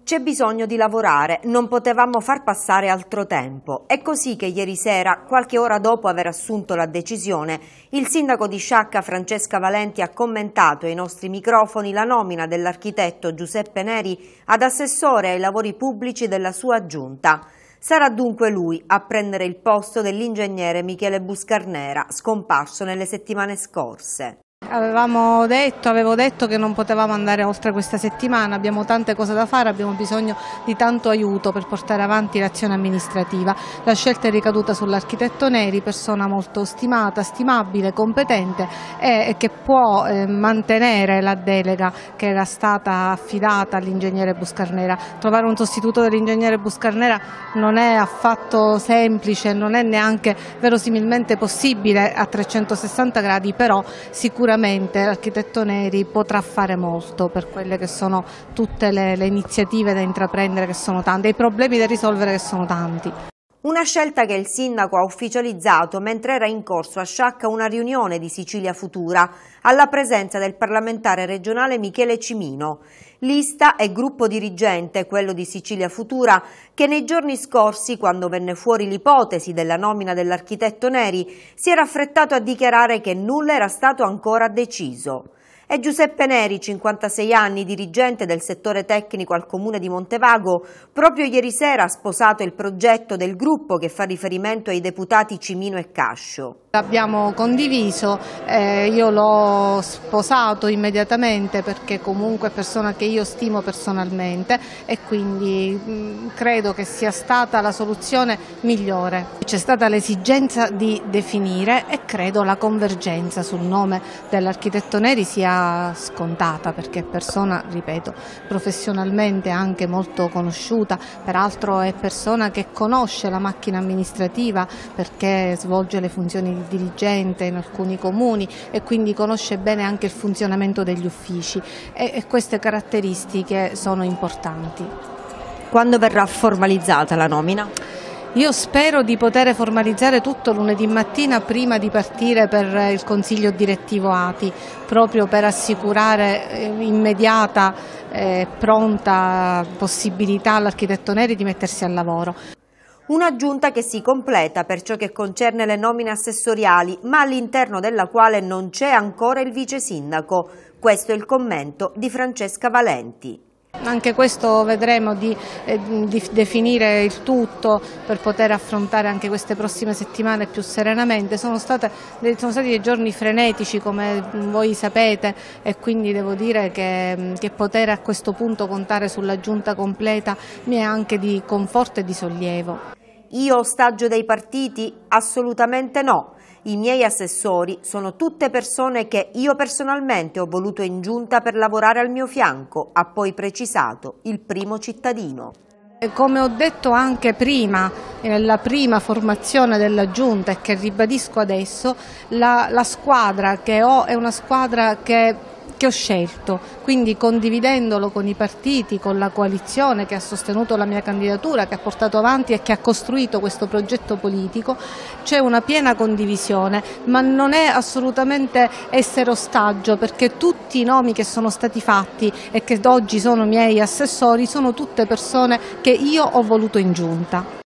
C'è bisogno di lavorare, non potevamo far passare altro tempo. È così che ieri sera, qualche ora dopo aver assunto la decisione, il sindaco di Sciacca Francesca Valenti ha commentato ai nostri microfoni la nomina dell'architetto Giuseppe Neri ad assessore ai lavori pubblici della sua giunta. Sarà dunque lui a prendere il posto dell'ingegnere Michele Buscarnera, scomparso nelle settimane scorse. Avevo detto che non potevamo andare oltre questa settimana, abbiamo tante cose da fare, abbiamo bisogno di tanto aiuto per portare avanti l'azione amministrativa. La scelta è ricaduta sull'architetto Neri, persona molto stimata, stimabile, competente e che può mantenere la delega che era stata affidata all'ingegnere Buscarnera. Trovare un sostituto dell'ingegnere Buscarnera non è affatto semplice, non è neanche verosimilmente possibile a 360 gradi, però sicuramente l'architetto Neri potrà fare molto per quelle che sono tutte le iniziative da intraprendere, che sono tante, i problemi da risolvere, che sono tanti. Una scelta che il sindaco ha ufficializzato mentre era in corso a Sciacca una riunione di Sicilia Futura, alla presenza del parlamentare regionale Michele Cimino. Lista e gruppo dirigente, quello di Sicilia Futura, che nei giorni scorsi, quando venne fuori l'ipotesi della nomina dell'architetto Neri, si era affrettato a dichiarare che nulla era stato ancora deciso. È Giuseppe Neri, 56 anni, dirigente del settore tecnico al comune di Montevago, proprio ieri sera ha sposato il progetto del gruppo che fa riferimento ai deputati Cimino e Cascio. L'abbiamo condiviso, io l'ho sposato immediatamente perché comunque è persona che io stimo personalmente e quindi credo che sia stata la soluzione migliore. C'è stata l'esigenza di definire e credo la convergenza sul nome dell'architetto Neri sia scontata, perché è persona, ripeto, professionalmente anche molto conosciuta, peraltro è persona che conosce la macchina amministrativa perché svolge le funzioni di dirigente in alcuni comuni e quindi conosce bene anche il funzionamento degli uffici e queste caratteristiche sono importanti. Quando verrà formalizzata la nomina? Io spero di poter formalizzare tutto lunedì mattina prima di partire per il Consiglio direttivo ATI, proprio per assicurare immediata e pronta possibilità all'architetto Neri di mettersi al lavoro. Una giunta che si completa per ciò che concerne le nomine assessoriali, ma all'interno della quale non c'è ancora il vice sindaco. Questo è il commento di Francesca Valenti. Anche questo vedremo di definire il tutto per poter affrontare anche queste prossime settimane più serenamente. Sono stati dei giorni frenetici, come voi sapete, e quindi devo dire che poter a questo punto contare sulla giunta completa mi è anche di conforto e di sollievo. Io ostaggio dei partiti? Assolutamente no. I miei assessori sono tutte persone che io personalmente ho voluto in giunta per lavorare al mio fianco, ha poi precisato il primo cittadino. Come ho detto anche prima, nella prima formazione della giunta e che ribadisco adesso, la squadra che ho è una squadra che ho scelto, quindi condividendolo con i partiti, con la coalizione che ha sostenuto la mia candidatura, che ha portato avanti e che ha costruito questo progetto politico, c'è una piena condivisione, ma non è assolutamente essere ostaggio, perché tutti i nomi che sono stati fatti e che oggi sono miei assessori sono tutte persone che io ho voluto in giunta.